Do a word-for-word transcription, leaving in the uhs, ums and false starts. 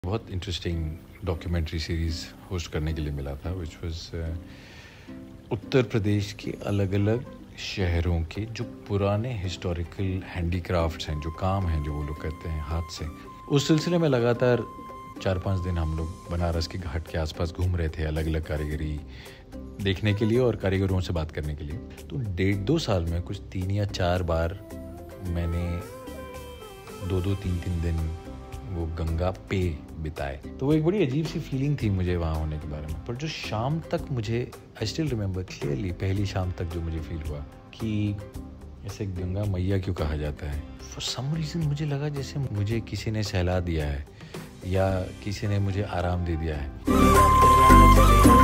बहुत interesting documentary series host करने के लिए मिला था विच वाज उत्तर प्रदेश के अलग अलग शहरों के जो पुराने हिस्टोरिकल हैंडीक्राफ्ट्स हैं, जो काम हैं जो वो लोग करते हैं हाथ से। उस सिलसिले में लगातार चार पाँच दिन हम लोग बनारस के घाट के आसपास घूम रहे थे अलग अलग कारीगरी देखने के लिए और कारीगरों से बात करने के लिए। तो डेढ़ दो साल में कुछ तीन या चार बार मैंने दो दो तीन तीन दिन वो गंगा पे बिताए। तो वो एक बड़ी अजीब सी फीलिंग थी मुझे वहाँ होने के बारे में। पर जो शाम तक मुझे आई स्टिल रिमेंबर क्लियरली, पहली शाम तक जो मुझे फील हुआ कि ऐसे गंगा मैया क्यों कहा जाता है, फॉर सम रीज़न मुझे लगा जैसे मुझे किसी ने सहला दिया है या किसी ने मुझे आराम दे दिया है।